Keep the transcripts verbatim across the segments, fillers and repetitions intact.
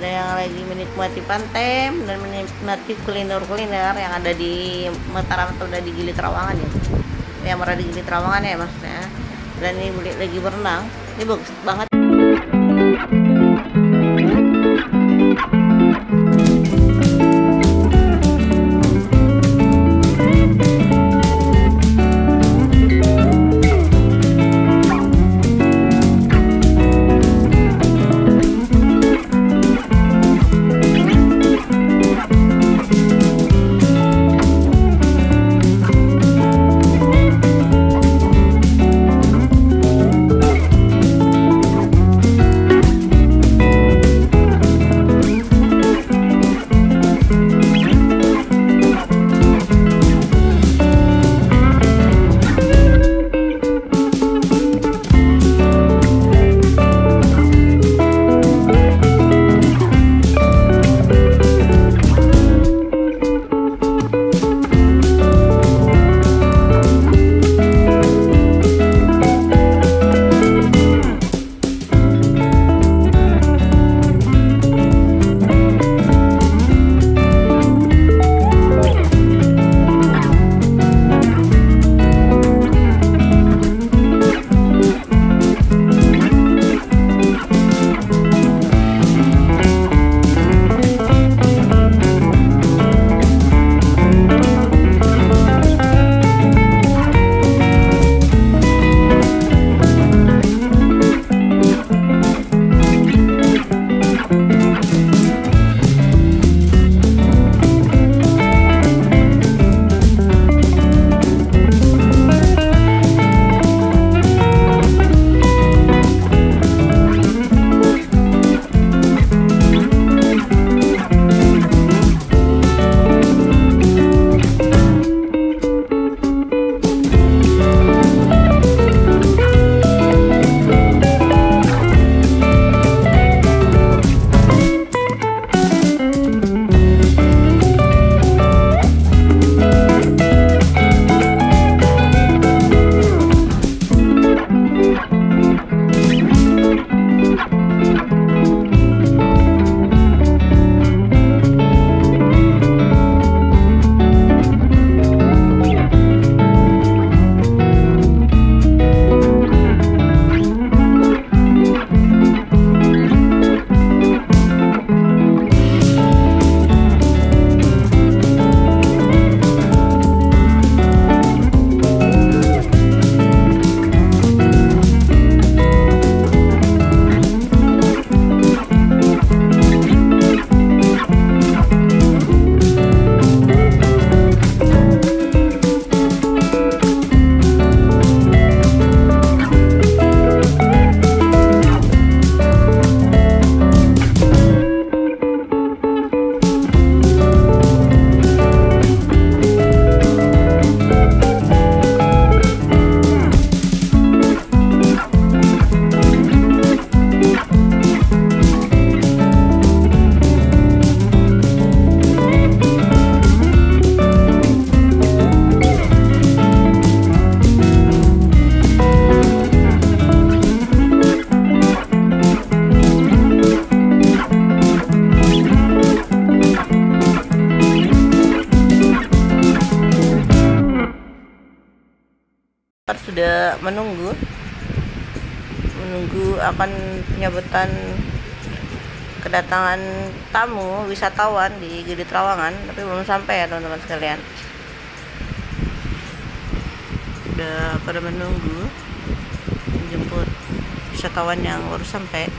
ada yang lagi menikmati pantai dan menikmati kuliner-kuliner yang ada di Mataram atau di Gili Trawangan ya, yang berada di Gili Trawangan ya maksudnya. Dan ini lagi berenang, ini bagus banget. Sudah menunggu menunggu akan penyambutan kedatangan tamu wisatawan di Gili Trawangan, tapi belum sampai ya teman-teman sekalian. Udah pada menunggu menjemput wisatawan yang baru sampai.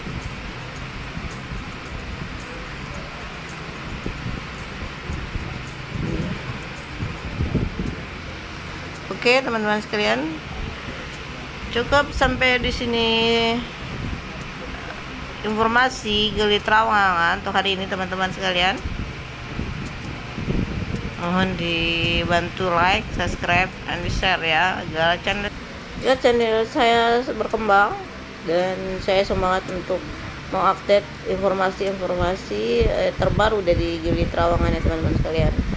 Oke teman-teman sekalian, cukup sampai di sini informasi Gili Trawangan untuk hari ini teman-teman sekalian. Mohon dibantu like, subscribe, dan share ya agar channel ya channel saya berkembang dan saya semangat untuk mengupdate informasi-informasi eh, terbaru dari Gili Trawangan ya teman-teman sekalian.